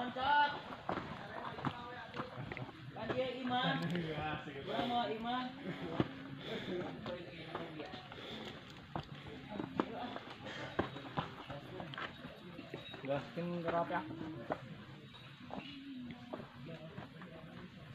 Bangsat. Kan dia iman. Kurang mau iman. Gaskin berapa ya?